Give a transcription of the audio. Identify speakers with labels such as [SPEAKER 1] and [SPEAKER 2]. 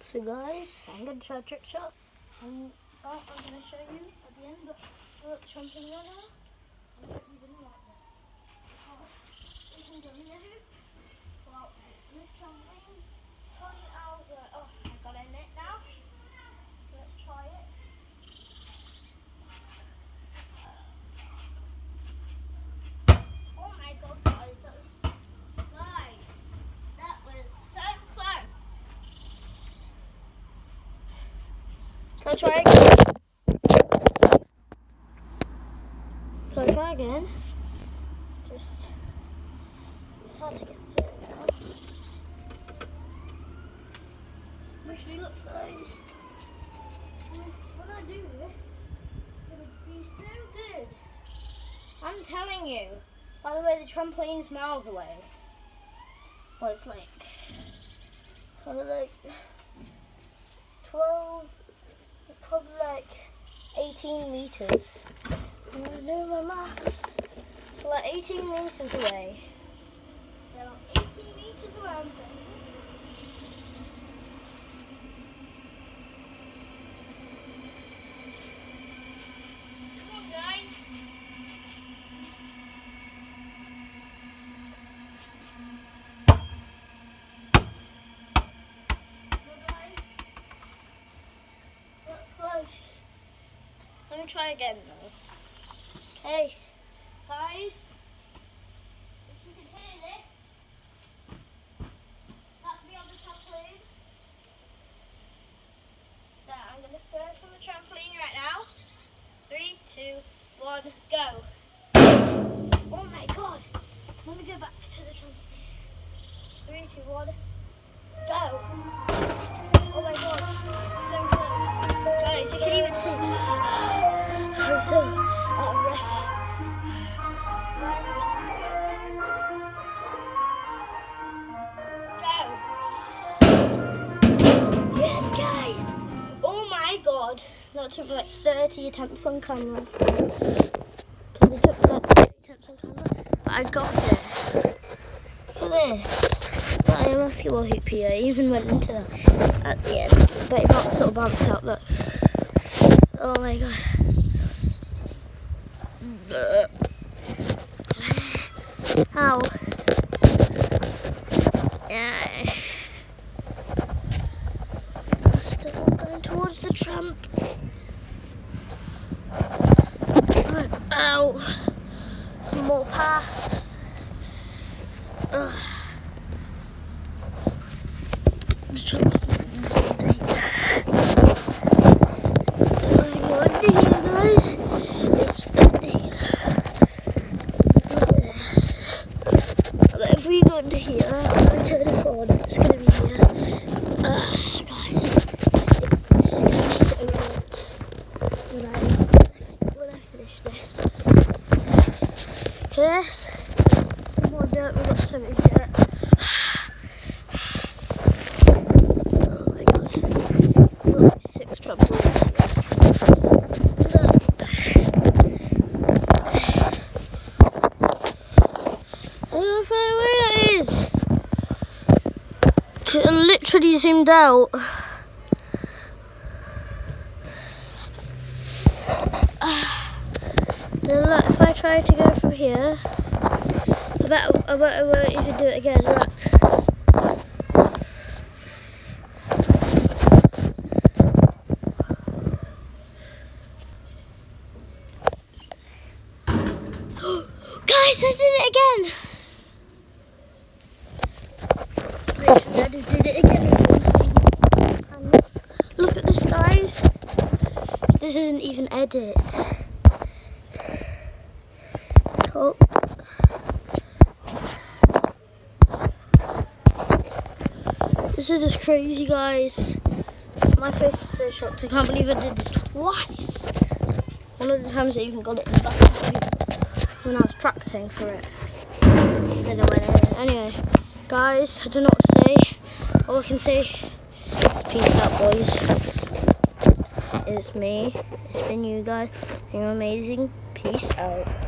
[SPEAKER 1] So guys, I'm going to try a trick shot, and I'm going to show you at the end the trampoline right now. I don't even like this. Because we can go new. Well, this trampoline, 20 hours, oh, I got in it now. So let's try it. Oh my god guys, that was so close. Can I try again? Can I try again? It's hard to get through now. Wish me luck guys. When I do this, it'll be so good. I'm telling you. By the way, the trampoline's miles away. Well, it's like 12, probably like 18 meters. I know my maths. So like 18 meters away. So 18 meters away, I'm thinking. Come on, guys. Close. Let me try again though. Okay, guys, if you can hear this, that's me on the trampoline. So I'm going to throw it from the trampoline right now. 3, 2, 1, go. Oh my god. Let me go back to the trampoline. 3, 2, 1, go. Oh my god, so close. Guys, you can even see. I'm so out of breath. Go. Yes, guys. Oh my god. That took me like 30 attempts on camera. Because it took me like 30 attempts on camera. But I got it. Look at this. I am a basketball hoop here. I even went into that at the end. But it sort of bounced out, look. Oh my god. Ow. Yeah. I'm still going towards the tramp. Ow. Some more paths. Ugh. The tramp. We go into here, I turn the corner, it's going to be here. Guys, this is going to be so lit when I finish this. Yes, some more dirt, we've got so much dirt. Oh my god, look, 6 trampolines here. Literally zoomed out. Then look, if I try to go from here, I bet I won't even do it again. Look. Guys, I did it again. I just did it again. Look at this, guys. This isn't even edit. Oh. This is just crazy, guys. My face is so shocked. I can't believe I did this twice. One of the times I even got it in the back when I was practicing for it. Anyway, guys, I don't know what to say. All I can say is peace out, boys. It's me. It's been you guys. You're amazing. Peace out.